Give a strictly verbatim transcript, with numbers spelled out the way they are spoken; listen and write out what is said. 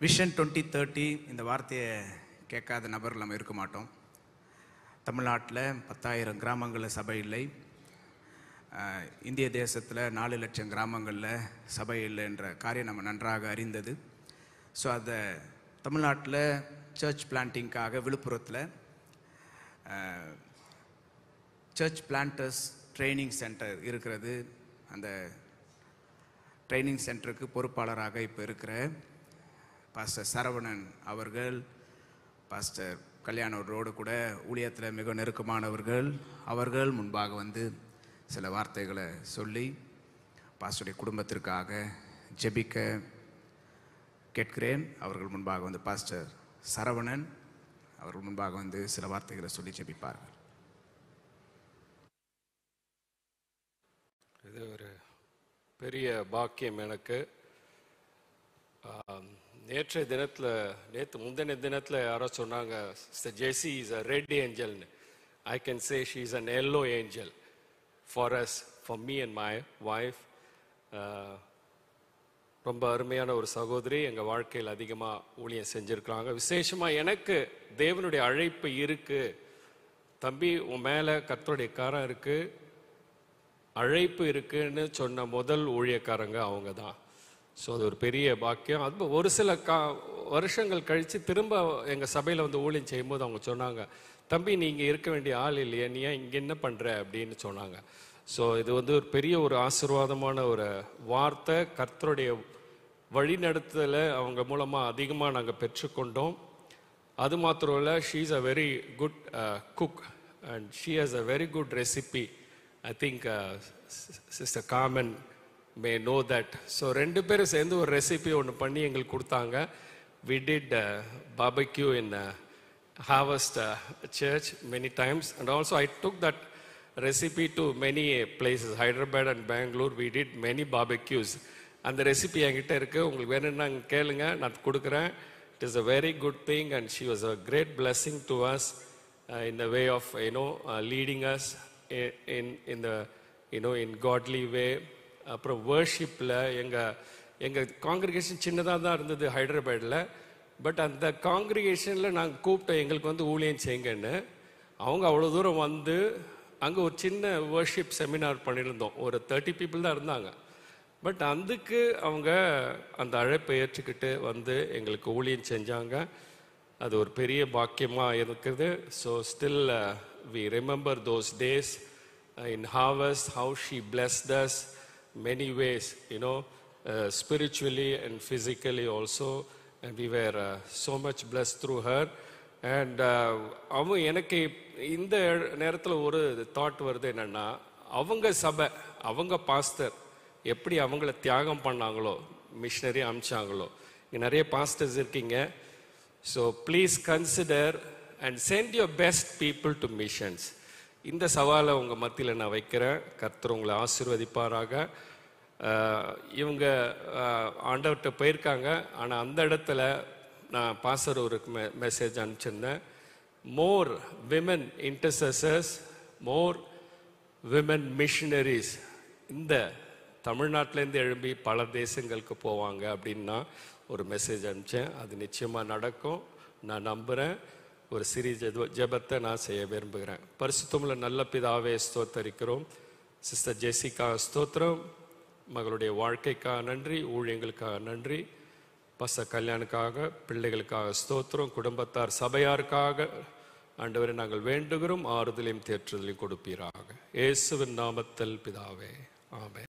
Vision twenty thirty இந்த வார்த்தையை கேட்காத நபர் நம்ம இருக்க மாட்டோம். தமிழ்நாட்டில் பத்தாயிரம் கிராமங்களில் சபை இல்லை, இந்திய தேசத்தில் நாலு லட்சம் கிராமங்களில் சபை இல்லை என்ற காரியம் நம்ம நன்றாக அறிந்தது. ஸோ அதை தமிழ்நாட்டில் சர்ச் பிளான்டிங்காக விழுப்புரத்தில் சர்ச் பிளான்டர்ஸ் ட்ரைனிங் சென்டர் இருக்கிறது. அந்த ட்ரைனிங் சென்டருக்கு பொறுப்பாளராக இப்போ இருக்கிற பாஸ்டர் சரவணன் அவர்கள், பாஸ்டர் கல்யாணரோடு கூட ஊழியத்தில் மிக நெருக்கமானவர்கள், அவர்கள் முன்பாக வந்து சில வார்த்தைகளை சொல்லி பாஸ்டருடைய குடும்பத்திற்காக ஜெபிக்க கேட்கிறேன். அவர்கள் முன்பாக வந்து பாஸ்டர் சரவணன் அவர்கள் முன்பாக வந்து சில வார்த்தைகளை சொல்லி ஜெபிப்பார்கள். இது ஒரு பெரிய பாக்கியம் எனக்கு. நேற்றைய தினத்தில் நேற்று முந்தின தினத்தில் யாரோ சொன்னாங்க, sister Jessie is a red ஏஞ்சல்னு. I can say she is an yellow angel for us, for me and my wife. ரொம்ப அருமையான ஒரு சகோதரி, எங்கள் வாழ்க்கையில் அதிகமாக ஊழியம் செஞ்சுருக்கிறாங்க. விசேஷமாக எனக்கு தேவனுடைய அழைப்பு இருக்குது, தம்பி உன் மேலே கர்த்தருடைய காரம் இருக்குது, அழைப்பு இருக்குன்னு சொன்ன முதல் ஊழியக்காரங்க அவங்க தான். ஸோ அது ஒரு பெரிய பாக்கியம். அது ஒரு சில கா வருஷங்கள் கழித்து திரும்ப எங்கள் சபையில் வந்து ஊழியம் செய்யும்போது அவங்க சொன்னாங்க, தம்பி நீங்கள் இருக்க வேண்டிய ஆள் இல்லையா, நீ ஏன் இங்கே என்ன பண்ணுற அப்படின்னு சொன்னாங்க. ஸோ இது வந்து ஒரு பெரிய ஒரு ஆசீர்வாதமான ஒரு வார்த்தை. கர்த்தருடைய வழிநடத்துதலை அவங்க மூலமாக அதிகமாக நாங்கள் பெற்றுக்கொண்டோம். அது மாத்திரம் இல்லை, she is a very good cook and she has a very good recipe. I think uh, Sister Carmen may know that. So ரெண்டு பேரும் சேர்ந்து ஒரு ரெசிபி ஒன்று பண்ணி எங்களுக்கு கொடுத்தாங்க. We did uh, barbecue in uh, Harvest uh, Church many times, and also I took that recipe to many places, Hyderabad and Bangalore. We did many barbecues. அந்த recipe என்கிட்ட இருக்குது, உங்களுக்கு வேணும்னா கேளுங்க, நான் கொடுக்குறேன். It is a very good thing and she was a great blessing to us uh, in the way of, you know, uh, leading us in in the, you know, in godly way. அப்புறம் வர்ஷிப்பில் எங்கள் எங்கள் congregation சின்னதாக தான் இருந்தது ஹைதராபாடில். But அந்த காங்கிரிகேஷனில் நாங்கள் கூப்பிட்டோம், எங்களுக்கு வந்து ஊழியம் செய்யுங்கன்னு. அவங்க அவ்வளோ தூரம் வந்து அங்கே ஒரு சின்ன வர்ஷிப் செமினார் பண்ணியிருந்தோம், ஒரு தேர்ட்டி பீப்புள் தான் இருந்தாங்க. பட் அதுக்கு அவங்க அந்த அழைப்பை ஏற்றுக்கிட்டு வந்து எங்களுக்கு ஊழியம் செஞ்சாங்க. அது ஒரு பெரிய பாக்கியமாக இருக்குது. So still we remember those days uh, in Harvest, how she blessed us many ways, you know, uh, spiritually and physically also, and we were uh, so much blessed through her. And அவங்க எனக்கு இந்த நேரத்தில் ஒரு thought வருது, என்னென்னா அவங்க சபை, அவங்க பாஸ்டர் எப்படி அவங்கள தியாகம் பண்ணாங்களோ, மிஷனரி அனுப்பிச்சாங்களோ. இங்கே நிறைய பாஸ்டர்ஸ் இருக்கீங்க. So please consider and send your best people to missions. இந்த சவாலை உங்கள் மத்தியில் நான் வைக்கிறேன். கர்த்தர் உங்களை ஆசீர்வதிப்பாராக. இவங்க ஆண்டவர்கிட்ட போயிருக்காங்க, ஆனால் அந்த இடத்துல நான் பாஸ்டர் ஒரு மெ மெசேஜ் அனுப்பிச்சிருந்தேன். More women intercessors, more women missionaries இந்த தமிழ்நாட்டிலேருந்து எழும்பி பல தேசங்களுக்கு போவாங்க அப்படின்னா ஒரு மெசேஜ் அனுப்பிச்சேன். அது நிச்சயமாக நடக்கும், நான் நம்புகிறேன். ஒரு சிறிய ஜெபத்தை நான் செய்ய விரும்புகிறேன். பரிசுத்தமுள்ள நல்ல பிதாவே ஸ்தோத்தரிக்கிறோம். சிஸ்டர் ஜெசிகா ஸ்தோத்திரம், மகளுடைய வாழ்க்கைக்காக நன்றி, ஊழியங்களுக்காக நன்றி, பச கல்யாணுக்காக, பிள்ளைகளுக்காக ஸ்தோத்திரம், குடும்பத்தார் சபையாருக்காக ஆண்டவரை நாங்கள் வேண்டுகிறோம். ஆறுதலையும் தேற்றுதலையும் கொடுப்பீராக. இயேசுவின் நாமத்தில் பிதாவே, ஆமென்.